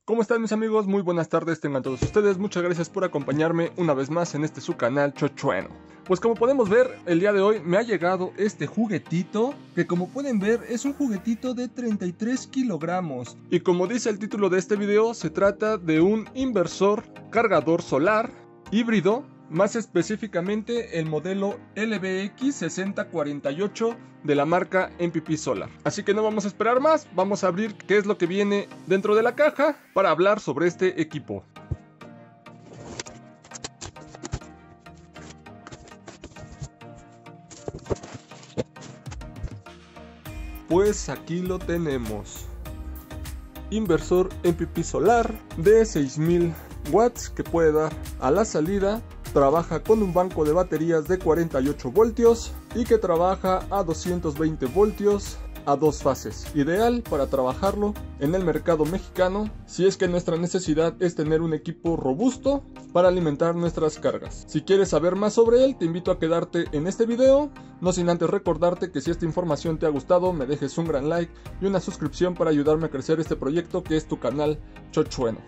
¿Cómo están mis amigos? Muy buenas tardes tengan todos ustedes, muchas gracias por acompañarme una vez más en este su canal Chochueno. Pues como podemos ver, el día de hoy me ha llegado este juguetito, que como pueden ver es un juguetito de 33 kilogramos. Y como dice el título de este video, se trata de un inversor cargador solar híbrido, más específicamente el modelo LBX6048 de la marca MPP Solar. Así que no vamos a esperar más, vamos a abrir qué es lo que viene dentro de la caja para hablar sobre este equipo. Pues aquí lo tenemos. Inversor MPP Solar de 6000 watts que puede dar a la salida. Trabaja con un banco de baterías de 48 voltios y que trabaja a 220 voltios a dos fases. Ideal para trabajarlo en el mercado mexicano si es que nuestra necesidad es tener un equipo robusto para alimentar nuestras cargas. Si quieres saber más sobre él, te invito a quedarte en este video, no sin antes recordarte que si esta información te ha gustado, me dejes un gran like y una suscripción para ayudarme a crecer este proyecto que es tu canal Chochueno.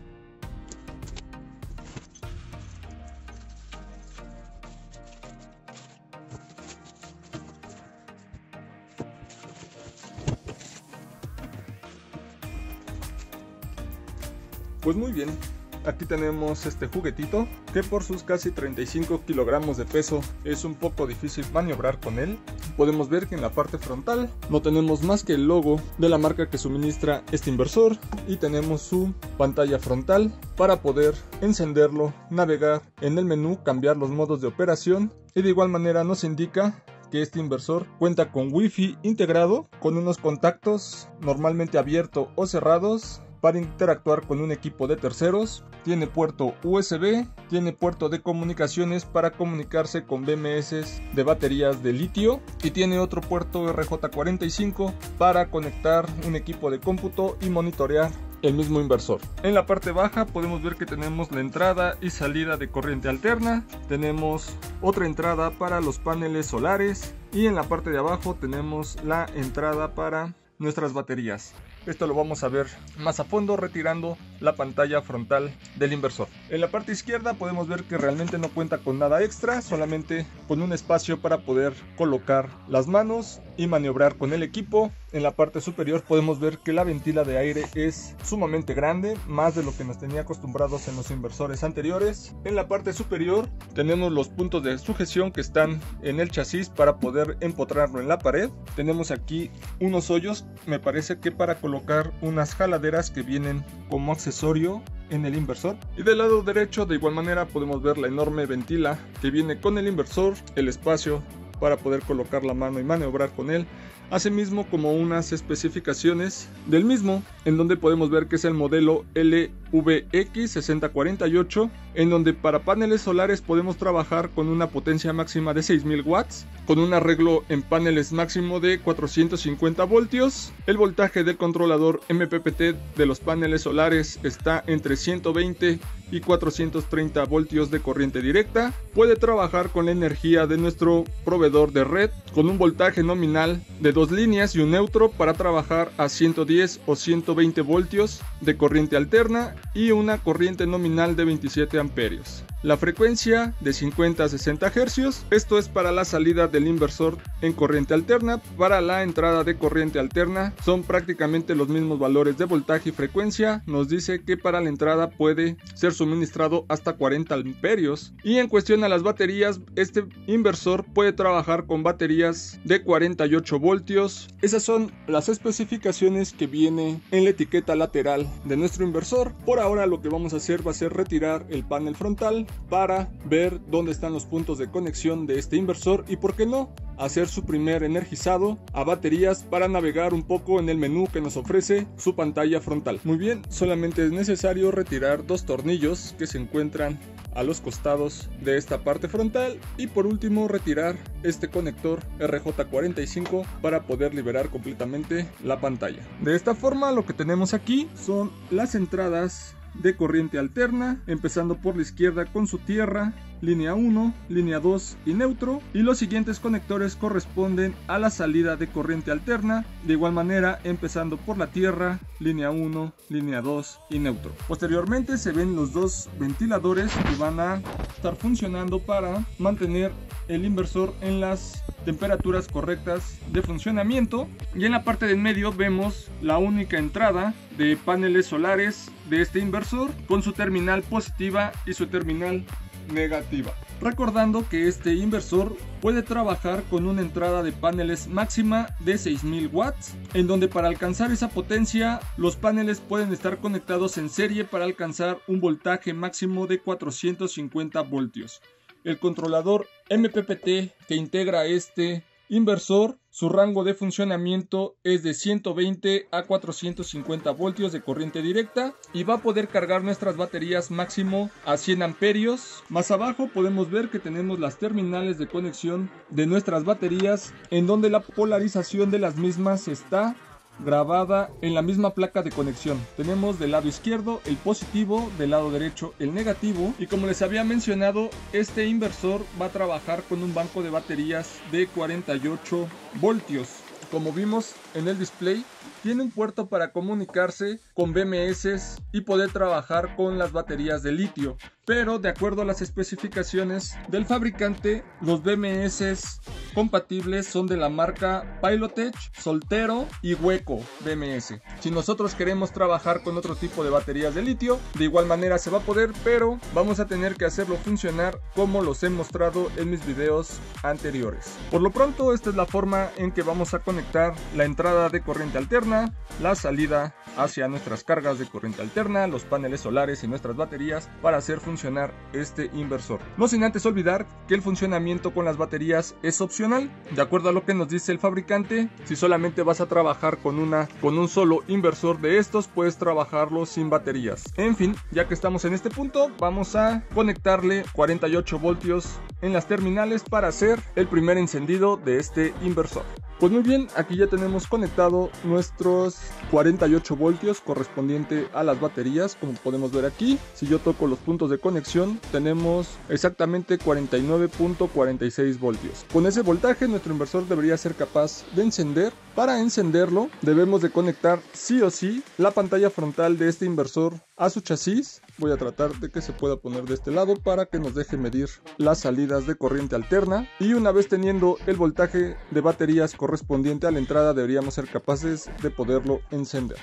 Pues muy bien, aquí tenemos este juguetito que por sus casi 35 kilogramos de peso es un poco difícil maniobrar con él. Podemos ver que en la parte frontal no tenemos más que el logo de la marca que suministra este inversor y tenemos su pantalla frontal para poder encenderlo, navegar en el menú, cambiar los modos de operación y de igual manera nos indica que este inversor cuenta con Wi-Fi integrado con unos contactos normalmente abiertos o cerrados para interactuar con un equipo de terceros. Tiene puerto USB, tiene puerto de comunicaciones para comunicarse con BMS de baterías de litio y tiene otro puerto RJ45 para conectar un equipo de cómputo y monitorear el mismo inversor. En la parte baja podemos ver que tenemos la entrada y salida de corriente alterna, tenemos otra entrada para los paneles solares y en la parte de abajo tenemos la entrada para nuestras baterías. Esto lo vamos a ver más a fondo retirando la pantalla frontal del inversor. En la parte izquierda podemos ver que realmente no cuenta con nada extra, solamente con un espacio para poder colocar las manos y maniobrar con el equipo. En la parte superior podemos ver que la ventila de aire es sumamente grande, más de lo que nos tenía acostumbrados en los inversores anteriores. En la parte superior tenemos los puntos de sujeción que están en el chasis para poder empotrarlo en la pared. Tenemos aquí unos hoyos, me parece que para colocar unas jaladeras que vienen como accesorio en el inversor. Y del lado derecho de igual manera podemos ver la enorme ventila que viene con el inversor, el espacio para poder colocar la mano y maniobrar con él, asimismo como unas especificaciones del mismo, en donde podemos ver que es el modelo LVX6048, en donde para paneles solares podemos trabajar con una potencia máxima de 6000 watts, con un arreglo en paneles máximo de 450 voltios. El voltaje del controlador MPPT de los paneles solares está entre 120 y 430 voltios de corriente directa. Puede trabajar con la energía de nuestro proveedor de red, con un voltaje nominal de 2 líneas y un neutro para trabajar a 110 o 120 voltios de corriente alterna y una corriente nominal de 27 amperios. La frecuencia de 50 a 60 Hz, esto es para la salida del inversor en corriente alterna. Para la entrada de corriente alterna son prácticamente los mismos valores de voltaje y frecuencia. Nos dice que para la entrada puede ser suministrado hasta 40 amperios. Y en cuestión a las baterías, este inversor puede trabajar con baterías de 48 voltios. Esas son las especificaciones que viene en la etiqueta lateral de nuestro inversor. Por ahora lo que vamos a hacer va a ser retirar el panel frontal para ver dónde están los puntos de conexión de este inversor y por qué no hacer su primer energizado a baterías para navegar un poco en el menú que nos ofrece su pantalla frontal. Muy bien, solamente es necesario retirar dos tornillos que se encuentran a los costados de esta parte frontal y por último retirar este conector RJ45 para poder liberar completamente la pantalla. De esta forma lo que tenemos aquí son las entradas de corriente alterna, empezando por la izquierda con su tierra, línea 1, línea 2 y neutro, y los siguientes conectores corresponden a la salida de corriente alterna, de igual manera empezando por la tierra, línea 1, línea 2 y neutro. Posteriormente se ven los dos ventiladores que van a estar funcionando para mantener el inversor en las temperaturas correctas de funcionamiento, y en la parte de en medio vemos la única entrada de paneles solares de este inversor con su terminal positiva y su terminal negativa. Recordando que este inversor puede trabajar con una entrada de paneles máxima de 6000 watts, en donde para alcanzar esa potencia los paneles pueden estar conectados en serie para alcanzar un voltaje máximo de 450 voltios. El controlador MPPT que integra este inversor, su rango de funcionamiento es de 120 a 450 voltios de corriente directa y va a poder cargar nuestras baterías máximo a 100 amperios. Más abajo podemos ver que tenemos las terminales de conexión de nuestras baterías, en donde la polarización de las mismas está grabada en la misma placa de conexión. Tenemos del lado izquierdo el positivo, del lado derecho el negativo, y como les había mencionado, este inversor va a trabajar con un banco de baterías de 48 voltios. Como vimos en el display, tiene un puerto para comunicarse con BMS y poder trabajar con las baterías de litio, pero de acuerdo a las especificaciones del fabricante, los BMS compatibles son de la marca Pilotech, Soltero y Hueco BMS. Si nosotros queremos trabajar con otro tipo de baterías de litio, de igual manera se va a poder, pero vamos a tener que hacerlo funcionar como los he mostrado en mis videos anteriores. Por lo pronto, esta es la forma en que vamos a conectar la entrada de corriente alterna, la salida hacia nuestras cargas de corriente alterna, los paneles solares y nuestras baterías para hacer funcionar este inversor. No sin antes olvidar que el funcionamiento con las baterías es opcional, de acuerdo a lo que nos dice el fabricante. Si solamente vas a trabajar con un solo inversor de estos, puedes trabajarlo sin baterías. En fin, ya que estamos en este punto, vamos a conectarle 48 voltios en las terminales para hacer el primer encendido de este inversor. Pues muy bien, aquí ya tenemos conectado nuestros 48 voltios correspondiente a las baterías. Como podemos ver aquí, si yo toco los puntos de conexión, tenemos exactamente 49.46 voltios. Con ese voltaje nuestro inversor debería ser capaz de encender. Para encenderlo debemos de conectar sí o sí la pantalla frontal de este inversor a su chasis. Voy a tratar de que se pueda poner de este lado para que nos deje medir las salidas de corriente alterna, y una vez teniendo el voltaje de baterías correspondiente a la entrada, deberíamos ser capaces de poderlo encender.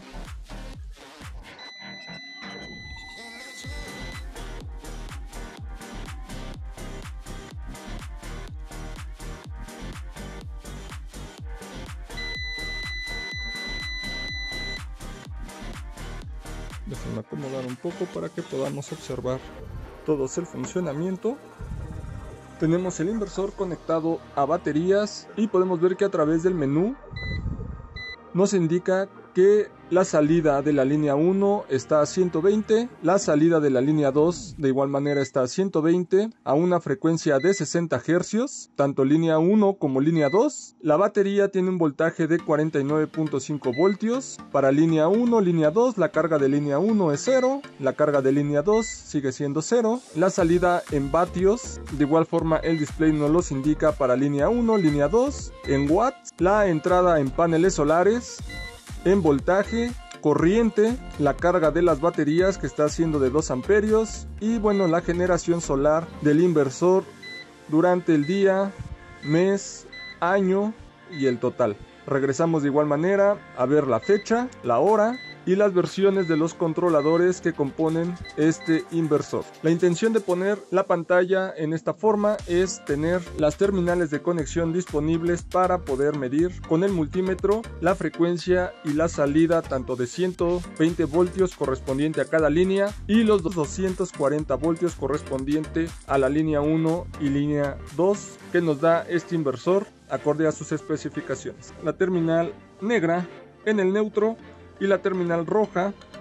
Déjenme acomodar un poco para que podamos observar todo el funcionamiento. Tenemos el inversor conectado a baterías y podemos ver que a través del menú nos indica que la salida de la línea 1 está a 120, la salida de la línea 2 de igual manera está a 120, a una frecuencia de 60 Hz, tanto línea 1 como línea 2. La batería tiene un voltaje de 49.5 voltios. Para línea 1, línea 2, la carga de línea 1 es 0, la carga de línea 2 sigue siendo 0. La salida en vatios, de igual forma el display nos los indica para línea 1, línea 2, en watts, la entrada en paneles solares, en voltaje, corriente, la carga de las baterías que está siendo de 2 amperios y bueno, la generación solar del inversor durante el día, mes, año y el total. Regresamos de igual manera a ver la fecha, la hora y las versiones de los controladores que componen este inversor. La intención de poner la pantalla en esta forma es tener las terminales de conexión disponibles para poder medir con el multímetro la frecuencia y la salida tanto de 120 voltios correspondiente a cada línea y los 240 voltios correspondiente a la línea 1 y línea 2 que nos da este inversor acorde a sus especificaciones. La terminal negra en el neutro y la terminal roja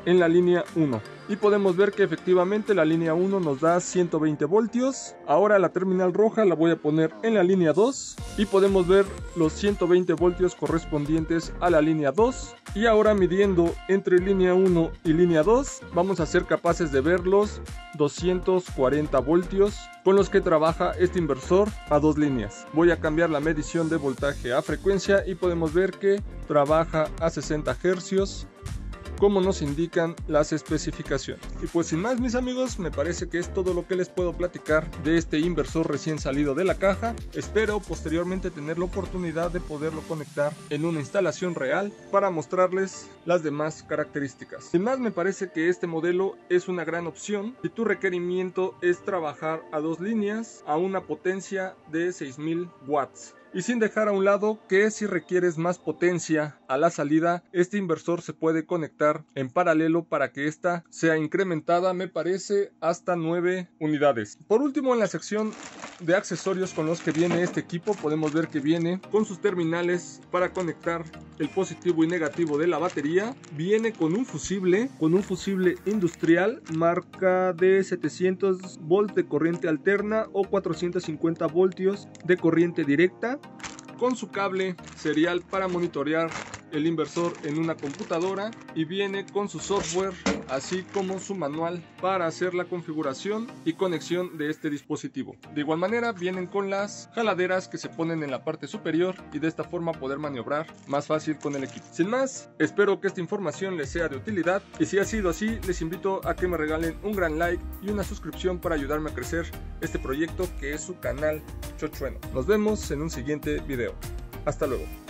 en la línea 1 y podemos ver que efectivamente la línea 1 nos da 120 voltios. Ahora la terminal roja la voy a poner en la línea 2 y podemos ver los 120 voltios correspondientes a la línea 2. Y ahora midiendo entre línea 1 y línea 2 vamos a ser capaces de ver los 240 voltios con los que trabaja este inversor a dos líneas. Voy a cambiar la medición de voltaje a frecuencia y podemos ver que trabaja a 60 Hz como nos indican las especificaciones. Y pues sin más, mis amigos, me parece que es todo lo que les puedo platicar de este inversor recién salido de la caja. Espero posteriormente tener la oportunidad de poderlo conectar en una instalación real para mostrarles las demás características. Sin más, me parece que este modelo es una gran opción si tu requerimiento es trabajar a dos líneas a una potencia de 6000 watts. Y sin dejar a un lado que si requieres más potencia a la salida, este inversor se puede conectar en paralelo para que esta sea incrementada, me parece, hasta 9 unidades. Por último, en la sección de accesorios con los que viene este equipo, podemos ver que viene con sus terminales para conectar el positivo y negativo de la batería. Viene con un fusible industrial marca de 700 volts de corriente alterna o 450 voltios de corriente directa, con su cable serial para monitorear el inversor en una computadora, y viene con su software así como su manual para hacer la configuración y conexión de este dispositivo. De igual manera vienen con las jaladeras que se ponen en la parte superior y de esta forma poder maniobrar más fácil con el equipo. Sin más, espero que esta información les sea de utilidad, y si ha sido así, les invito a que me regalen un gran like y una suscripción para ayudarme a crecer este proyecto que es su canal Chochueno. Nos vemos en un siguiente video. Hasta luego.